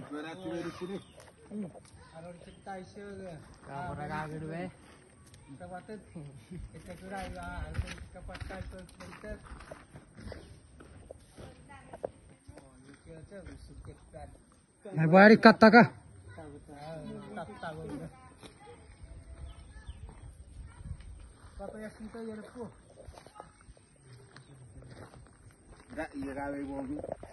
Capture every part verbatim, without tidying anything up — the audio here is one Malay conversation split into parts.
Berarti dari sini. Kalau dicipta isu ke. Kau orang agak dulu eh. Kita patut. Kita kira ya. Kita pakai tu filter. Oh, ni kira tu suket. Hai bari kata ka. Tak tahu. Apa yang kita yang aku? Enggak, iya gawe wong.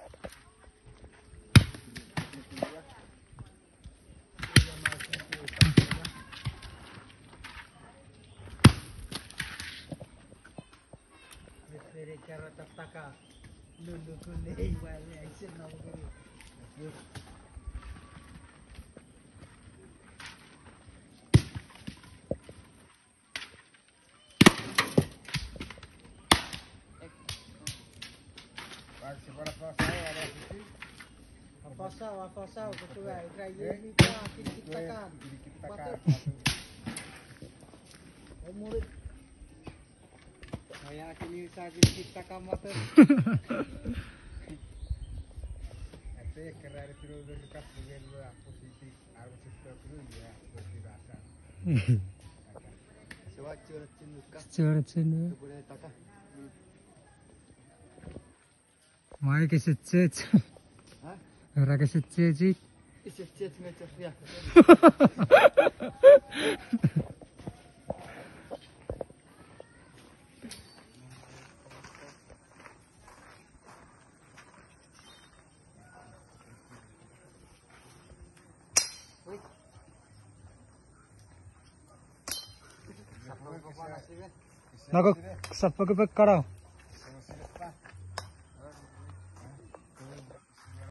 Dari cara tak lulu kuning wala isin na mo gini. Pag para pa sa ara sisi. Apa-apa, apa-apa ketua raya ni kan kita kan. Kita kan. Murid saya kini saja kita kamata. Ate kerana terus dekat dengan posisi arus sistem itu ya berkira. Sewa curhat cinuka. Curhat cinu. Boleh taka. Mai ke secet. Hah? Ora ke secet ji. Secet macam ya. Nago sapa ke pek karao.